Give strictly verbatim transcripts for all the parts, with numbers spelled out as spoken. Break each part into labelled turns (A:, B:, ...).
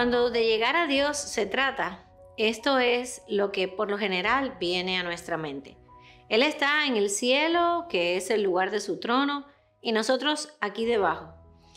A: Cuando de llegar a Dios se trata, esto es lo que por lo general viene a nuestra mente. Él está en el cielo, que es el lugar de su trono, y nosotros aquí debajo,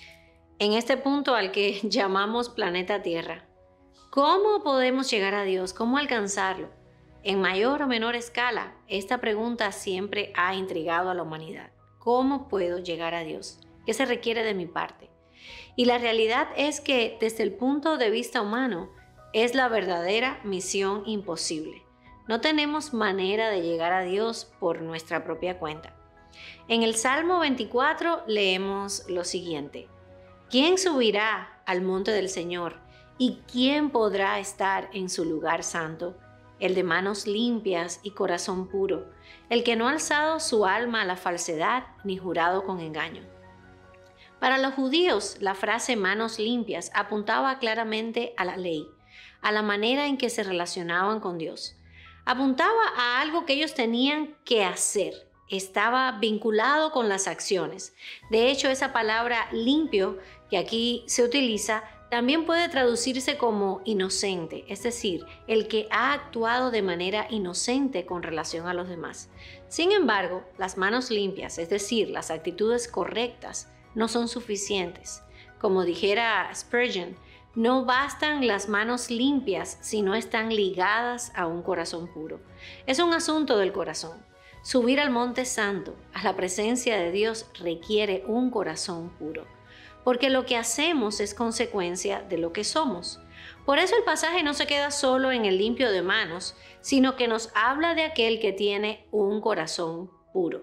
A: en este punto al que llamamos planeta Tierra. ¿Cómo podemos llegar a Dios? ¿Cómo alcanzarlo? En mayor o menor escala, esta pregunta siempre ha intrigado a la humanidad. ¿Cómo puedo llegar a Dios? ¿Qué se requiere de mi parte? Y la realidad es que desde el punto de vista humano, es la verdadera misión imposible. No tenemos manera de llegar a Dios por nuestra propia cuenta. En el Salmo veinticuatro leemos lo siguiente: ¿quién subirá al monte del Señor? ¿Y quién podrá estar en su lugar santo? El de manos limpias y corazón puro, el que no ha alzado su alma a la falsedad ni jurado con engaño. Para los judíos, la frase manos limpias apuntaba claramente a la ley, a la manera en que se relacionaban con Dios. Apuntaba a algo que ellos tenían que hacer. Estaba vinculado con las acciones. De hecho, esa palabra limpio que aquí se utiliza también puede traducirse como inocente, es decir, el que ha actuado de manera inocente con relación a los demás. Sin embargo, las manos limpias, es decir, las actitudes correctas, no son suficientes. Como dijera Spurgeon, no bastan las manos limpias si no están ligadas a un corazón puro. Es un asunto del corazón. Subir al Monte Santo, a la presencia de Dios, requiere un corazón puro, porque lo que hacemos es consecuencia de lo que somos. Por eso el pasaje no se queda solo en el limpio de manos, sino que nos habla de aquel que tiene un corazón puro.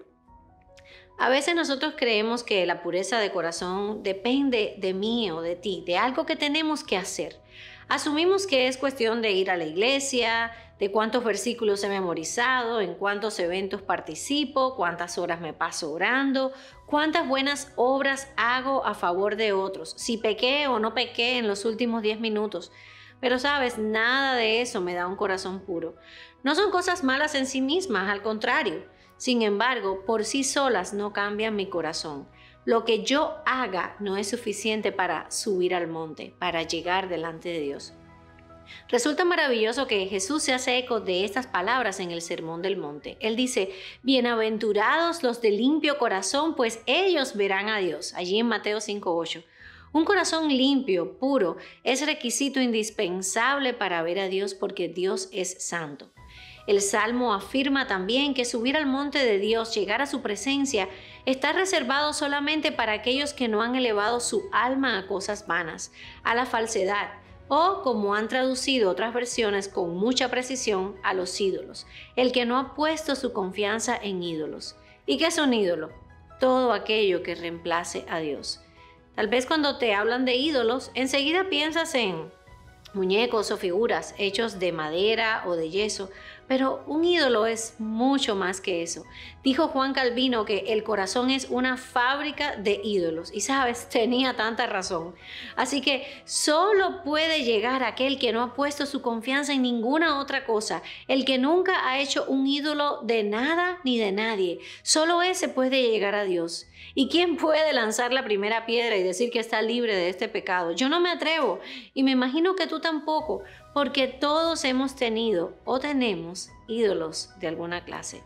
A: A veces nosotros creemos que la pureza de corazón depende de mí o de ti, de algo que tenemos que hacer. Asumimos que es cuestión de ir a la iglesia, de cuántos versículos he memorizado, en cuántos eventos participo, cuántas horas me paso orando, cuántas buenas obras hago a favor de otros, si pequé o no pequé en los últimos diez minutos. Pero sabes, nada de eso me da un corazón puro. No son cosas malas en sí mismas, al contrario. Sin embargo, por sí solas no cambian mi corazón. Lo que yo haga no es suficiente para subir al monte, para llegar delante de Dios. Resulta maravilloso que Jesús se hace eco de estas palabras en el Sermón del Monte. Él dice: bienaventurados los de limpio corazón, pues ellos verán a Dios. Allí en Mateo cinco ocho. Un corazón limpio, puro, es requisito indispensable para ver a Dios, porque Dios es santo. El Salmo afirma también que subir al monte de Dios, llegar a su presencia, está reservado solamente para aquellos que no han elevado su alma a cosas vanas, a la falsedad, o, como han traducido otras versiones con mucha precisión, a los ídolos, el que no ha puesto su confianza en ídolos. ¿Y qué es un ídolo? Todo aquello que reemplace a Dios. Tal vez cuando te hablan de ídolos, enseguida piensas en muñecos o figuras hechos de madera o de yeso, pero un ídolo es mucho más que eso. Dijo Juan Calvino que el corazón es una fábrica de ídolos, y sabes, tenía tanta razón. Así que solo puede llegar aquel que no ha puesto su confianza en ninguna otra cosa, el que nunca ha hecho un ídolo de nada ni de nadie. Solo ese puede llegar a Dios. ¿Y quién puede lanzar la primera piedra y decir que está libre de este pecado? Yo no me atrevo, y me imagino que tú tampoco, porque todos hemos tenido o tenemos ídolos de alguna clase.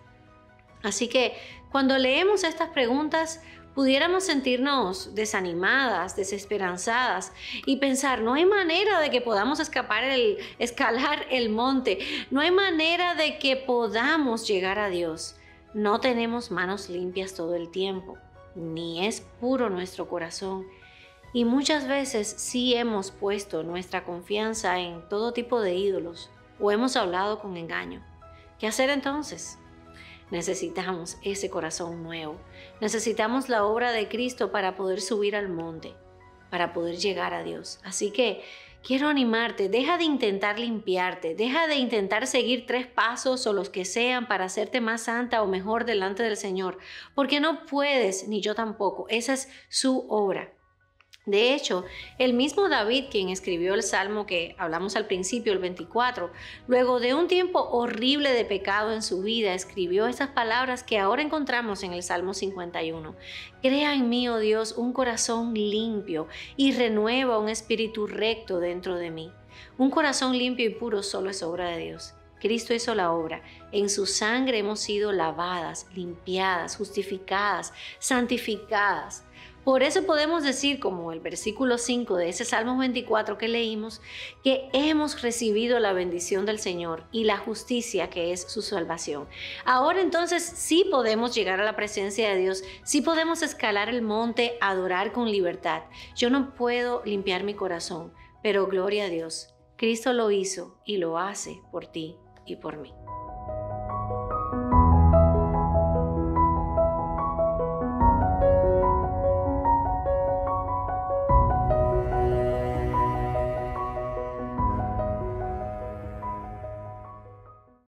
A: Así que cuando leemos estas preguntas, pudiéramos sentirnos desanimadas, desesperanzadas y pensar: no hay manera de que podamos escapar el, escalar el monte, no hay manera de que podamos llegar a Dios. No tenemos manos limpias todo el tiempo, ni es puro nuestro corazón. Y muchas veces sí hemos puesto nuestra confianza en todo tipo de ídolos o hemos hablado con engaño. ¿Qué hacer entonces? Necesitamos ese corazón nuevo. Necesitamos la obra de Cristo para poder subir al monte, para poder llegar a Dios. Así que quiero animarte, deja de intentar limpiarte, deja de intentar seguir tres pasos o los que sean para hacerte más santa o mejor delante del Señor, porque no puedes, ni yo tampoco. Esa es su obra. De hecho, el mismo David, quien escribió el salmo que hablamos al principio, el veinticuatro, luego de un tiempo horrible de pecado en su vida, escribió esas palabras que ahora encontramos en el Salmo cincuenta y uno. Crea en mí, oh Dios, un corazón limpio y renueva un espíritu recto dentro de mí. Un corazón limpio y puro solo es obra de Dios. Cristo hizo la obra. En su sangre hemos sido lavadas, limpiadas, justificadas, santificadas. Por eso podemos decir, como el versículo cinco de ese Salmo veinticuatro que leímos, que hemos recibido la bendición del Señor y la justicia que es su salvación. Ahora entonces sí podemos llegar a la presencia de Dios, sí podemos escalar el monte, adorar con libertad. Yo no puedo limpiar mi corazón, pero gloria a Dios. Cristo lo hizo y lo hace por ti y por mí.